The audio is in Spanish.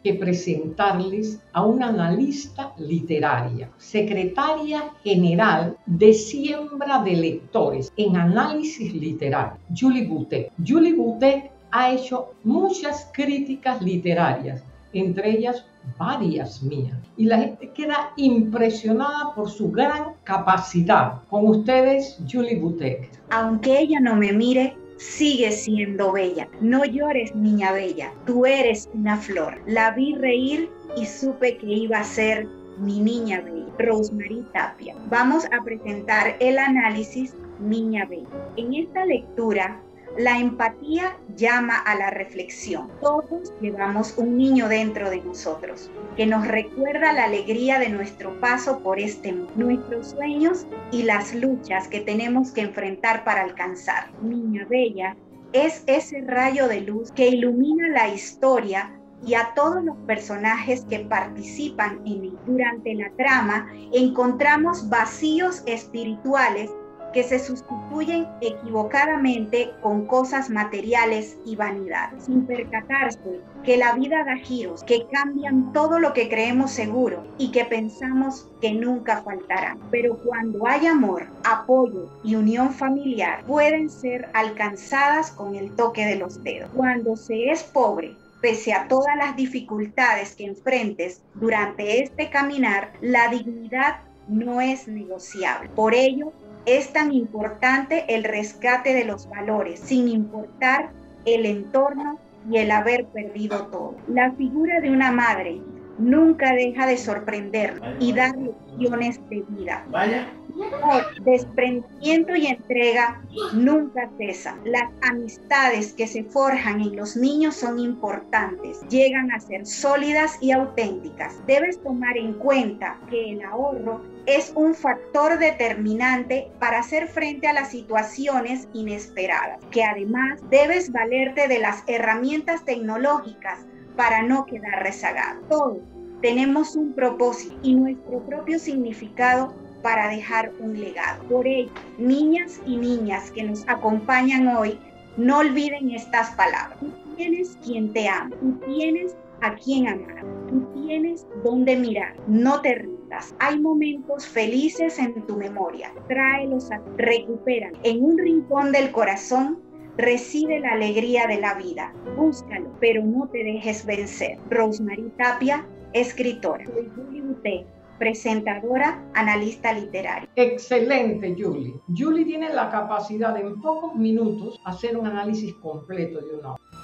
que presentarles a una analista literaria, secretaria general de Siembra de Lectores en Análisis Literario, Julie Boutet. Julie Boutet ha hecho muchas críticas literarias, entre ellas varias mías, y la gente queda impresionada por su gran capacidad. Con ustedes, Julie Boutet. Aunque ella no me mire, sigue siendo bella. No llores, niña bella, tú eres una flor. La vi reír y supe que iba a ser mi niña bella. Rosemary Tapia. Vamos a presentar el análisis Niña Bella. En esta lectura, la empatía llama a la reflexión. Todos llevamos un niño dentro de nosotros que nos recuerda la alegría de nuestro paso por este mundo, nuestros sueños y las luchas que tenemos que enfrentar para alcanzar. Niña Bella es ese rayo de luz que ilumina la historia y a todos los personajes que participan en él. Durante la trama encontramos vacíos espirituales que se sustituyen equivocadamente con cosas materiales y vanidades, sin percatarse que la vida da giros que cambian todo lo que creemos seguro y que pensamos que nunca faltarán. Pero cuando hay amor, apoyo y unión familiar, pueden ser alcanzadas con el toque de los dedos. Cuando se es pobre, pese a todas las dificultades que enfrentes durante este caminar, la dignidad no es negociable. Por ello, es tan importante el rescate de los valores, sin importar el entorno y el haber perdido todo. La figura de una madre nunca deja de sorprender y dar lecciones de vida. Desprendimiento y entrega nunca cesan. Las amistades que se forjan en los niños son importantes, llegan a ser sólidas y auténticas. Debes tomar en cuenta que el ahorro es un factor determinante para hacer frente a las situaciones inesperadas, que además debes valerte de las herramientas tecnológicas para no quedar rezagado. Todos tenemos un propósito y nuestro propio significado para dejar un legado. Por ello, niñas y niñas que nos acompañan hoy, no olviden estas palabras. Tú tienes quien te ama, tú tienes a quien amar, tú tienes dónde mirar, no te rindas. Hay momentos felices en tu memoria, tráelos a recuperan. En un rincón del corazón reside la alegría de la vida. Búscalo, pero no te dejes vencer. Rosemary Tapia, escritora. Soy Julie Boutet, presentadora, analista literaria. Excelente, Julie. Julie tiene la capacidad de en pocos minutos hacer un análisis completo de una obra.